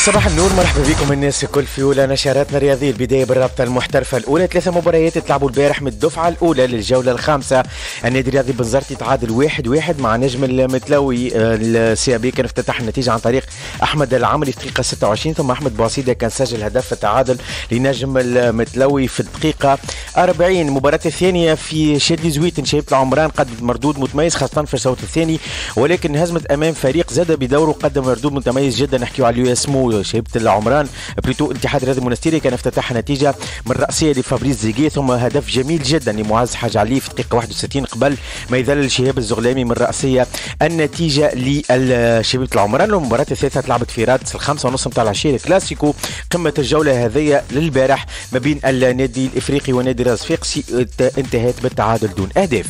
صباح النور، مرحبا بكم الناس الكل في اولى نشراتنا الرياضيه. البدايه بالرابطه المحترفه الاولى، 3 مباريات تلعبوا البارح من الدفعه الاولى للجوله الخامسه. النادي الرياضي بنزرتي تعادل 1-1 مع نجم المتلوي. السي بي كان افتتح النتيجه عن طريق احمد العمري في الدقيقه 26، ثم احمد بوعسيده كان سجل هدف التعادل لنجم المتلوي في الدقيقه 40. المباراه الثانيه في شادي زويت، شبيبه العمران قدمت مردود متميز خاصه في الشوط الثاني، ولكن هزمت امام فريق زاد بدوره قدم مردود متميز جدا. نحكيو على اسمه شبيبه العمران بلوتو الاتحاد الرياضي المنستيري، كان افتتح نتيجه من راسيه لفابريس زيغي، ثم هدف جميل جدا لمعز حاج علي في الدقيقه 61 قبل ما يذلل شهاب الزغلامي من راسيه النتيجه لشبيبه العمران. والمباراه الثالثه تلعبت في رادس 5:30 نتاع العشيه، الكلاسيكو قمه الجوله هذه للبارح ما بين النادي الافريقي ونادي راس فيقسي انتهت بالتعادل دون اهداف.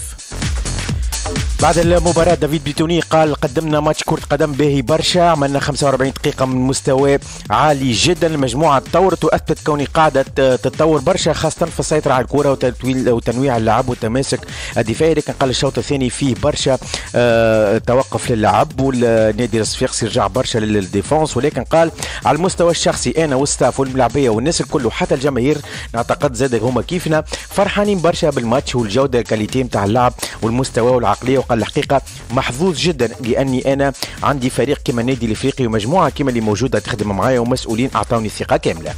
بعد المباراة دافيد بيتوني قال قدمنا ماتش كرة قدم باهي برشا، عملنا 45 دقيقة من مستوى عالي جدا. المجموعة تطورت وأثبت كوني قاعدة تتطور برشا خاصة في السيطرة على الكرة وتنويع اللعب والتماسك الدفاعي، لكن قال الشوط الثاني فيه برشا توقف للعب والنادي الصفاقسي رجع برشا للديفونس، ولكن قال على المستوى الشخصي أنا والستاف والملاعبية والناس الكل وحتى الجماهير نعتقد زاد هما كيفنا فرحانين برشا بالماتش والجودة الكاليتي نتاع اللعب والمستوى والعقلية. وقال الحقيقة محظوظ جدا لأني أنا عندي فريق كما النادي الإفريقي ومجموعة كما اللي موجودة تخدم معايا ومسؤولين أعطوني الثقة كاملة.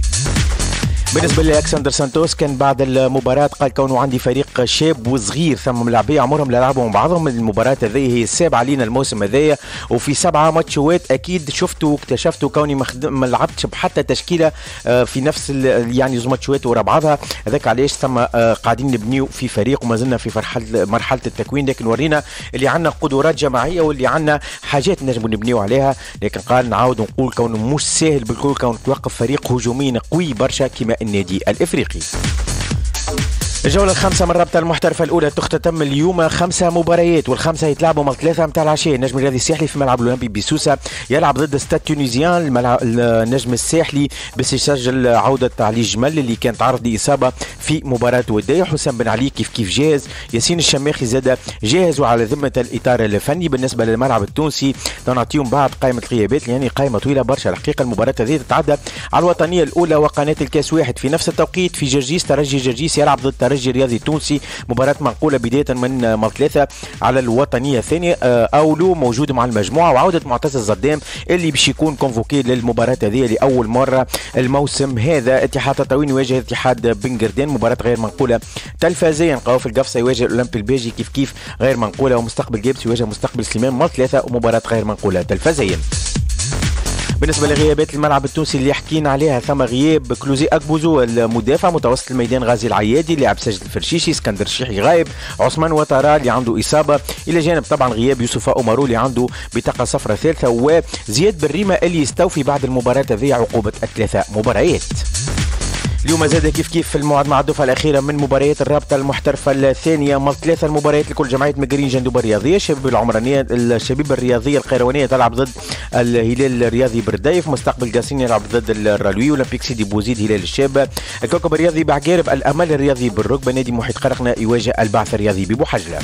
بالنسبه لألكسندر سانتوس كان بعد المباراه قال كونه عندي فريق شاب وصغير ثم ملاعبيه عمرهم لا لعبوا مع بعضهم. المباراه هذه هي السابعه لينا الموسم هذايا، وفي 7 ماتشات اكيد شفتوا واكتشفتوا كوني ما لعبتش بحتى تشكيله في نفس يعني زوج ماتشات ورا بعضها. هذاك علاش ثم قاعدين نبنيو في فريق وما زلنا في مرحله التكوين، لكن ورينا اللي عندنا قدرات جماعيه واللي عندنا حاجات نجموا نبنيو عليها. لكن قال نعاود نقول كونه مش سهل بالكل كون توقف فريق هجومي قوي برشا كما النادي الإفريقي. الجولة الخامسة من الرابطة المحترفة الأولى تختتم اليوم 5 مباريات، والخمسة يتلعبوا من 3 متاع العشية. النجم الرياضي الساحلي في ملعب الأولمبي بسوسة يلعب ضد ستاد تونيزيان. النجم الساحلي بس يسجل عودة علي جمل اللي كان تعرض لإصابة في مباراة ودية. حسام بن علي كيف جاهز، ياسين الشماخي زاد جاهز وعلى ذمة الإطار الفني. بالنسبة للملعب التونسي نعطيهم بعض قائمة الغيابات يعني قائمة طويلة برشا. الحقيقة المباراة هذه تتعدى على الوطنية الأولى وقناة الكاس واحد في نفس التوقيت في جرجيس. ترجي جرجيس يلعب ضد ترجي رياضي تونسي، مباراة منقولة بداية من 3 على الوطنية الثانية. أولو موجود مع المجموعة، وعودة معتز الزدام اللي باش يكون كونفوكي للمباراة هذه لأول مرة الموسم هذا. اتحاد تطاوين يواجه اتحاد بنغردان، مباراة غير منقولة تلفزيا. قواف القفصة يواجه الأولمبي البيجي كيف غير منقولة، ومستقبل جيبس يواجه مستقبل سليمان مال 3 ومباراة غير منقولة تلفزيا. بالنسبه لغيابات الملعب التونسي اللي حكينا عليها، ثم غياب كلوزي اكبوزو المدافع، متوسط الميدان غازي العيادي، لاعب سجد الفرشيشي، اسكندر الشيحي غايب، عثمان وترا اللي عنده اصابه، الى جانب طبعا غياب يوسف اومارو اللي عنده بطاقه صفراء ثالثه، وزياد بالريمه اللي يستوفي بعد المباراه هذه عقوبه 3 مباريات. اليوم زاد كيف في الموعد مع الدفعه الاخيره من مباريات الرابطه المحترفه الثانيه من 3 المباريات لكل جمعيه مقرين جندوبه الرياضيه. الشباب العمرانيه الشبيبه الرياضيه القيروانيه تلعب ضد الهلال الرياضي بردايف، مستقبل قاسين يلعب ضد الرالوي، اولمبيك سيدي بوزيد هلال الشاب، الكوكب الرياضي بعقارب، الامل الرياضي بالركبه، نادي محيط قرقنه يواجه البعث الرياضي ببوحجله.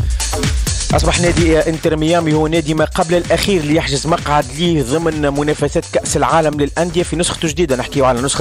أصبح نادي انتر ميامي هو نادي ما قبل الأخير ليحجز مقعد ليه ضمن منافسات كأس العالم للأندية في نسخته الجديدة. نحكيو على نسخة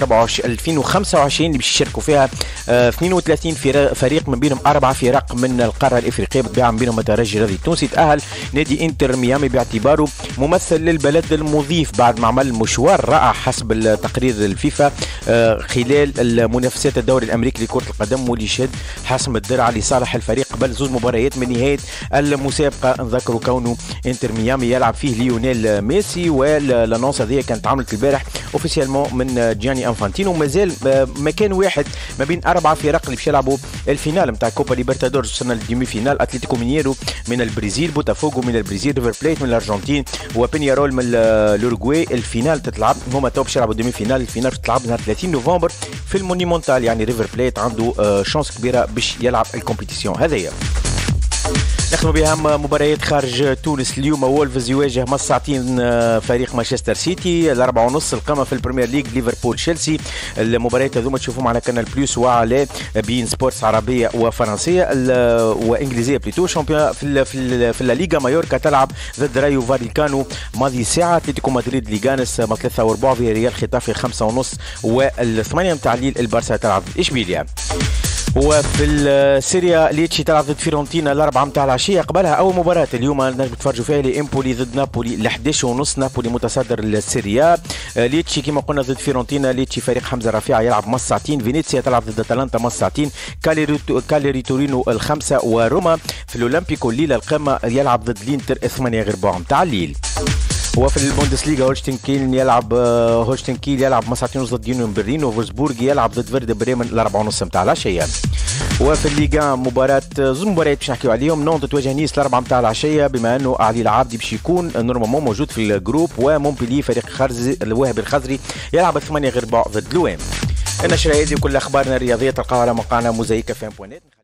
2025 اللي باش يشاركوا فيها 32 فريق، من بينهم 4 فرق من القارة الإفريقية بالطبيعة، من بينهم الترجي الرياضي التونسي. تأهل نادي انتر ميامي باعتباره ممثل للبلد المضيف بعد ما عمل مشوار رائع حسب التقرير الفيفا خلال المنافسات الدوري الأمريكي لكرة القدم، واللي شهد حسم الدرع لصالح الفريق قبل 2 مباريات من نهاية المسابقة. نذكروا كونه انتر ميامي يلعب فيه ليونيل ميسي، والانونس هذه كانت عملت البارح اوفيسيالمون من جياني انفانتينو. مازال مكان واحد ما بين 4 فرق اللي باش يلعبوا الفينال نتاع كوبا ليبرتادورز. وصلنا للديمي فينال، اتلتيكو مينيرو من البرازيل، بوتافوغو من البرازيل، ريفر بليت من الارجنتين، وبينيارول من الاوروغواي. الفينال تتلعب، هما تو باش يلعبوا الديمي فينال. الفينال تتلعب نهار 30 نوفمبر في المونيمونتال، يعني ريفر بليت عنده شانس كبيرة باش يلعب الكومبيتيسيون هذيا. نختم بأهم مباريات خارج تونس اليوم. وولفز يواجه مساعتين فريق مانشستر سيتي 4:30 القمة في البريمير ليج ليفربول تشيلسي. المباريات هذوما تشوفوهم على كانال بلوس وعلى بين سبورتس عربية وفرنسية وإنجليزية بليتو. شامبيون في الليغا مايوركا تلعب ضد رايو فاليكانو ماضي ساعة. اتلتيكو مدريد ليغانس ما 3:15 في ريال ختافي 5:30 والثمانية متاع الليل البارسا تلعب ضد إشبيليا. وفي السيريا ليتشي تلعب ضد فيرونتينا 4 متاع العشية. قبلها أول مباراة اليوم نجم تفرجوا فيها لإمبولي ضد نابولي 11:30. نابولي متصدر السيريا. ليتشي كما قلنا ضد فيرونتينا. ليتشي فريق حمزة رفيعة يلعب مص ساعتين. فينيسيا تلعب ضد أتلانتا مص ساعتين. كاليري تورينو 5. وروما في الأولمبيكو الليلة القمة يلعب ضد لينتر 8:15 متاع الليل. وفي البوندسليغا هولشتين كيل يلعب مساعتين ضد يونيون برلين. وفولسبورغ يلعب ضد فيرد بريمن 4:30 متاع العشية. وفي الليغا زوج مباريات باش نحكيو عليهم. نونت تواجه نيس 4 متاع العشية بما انه علي العابدي باش يكون نورمالمون موجود في الجروب. ومونبيلي فريق الوهبي الخزري يلعب 8:15 ضد لوام. النشرة هذه وكل اخبارنا الرياضية تلقاها على موقعنا موزايك FM.net.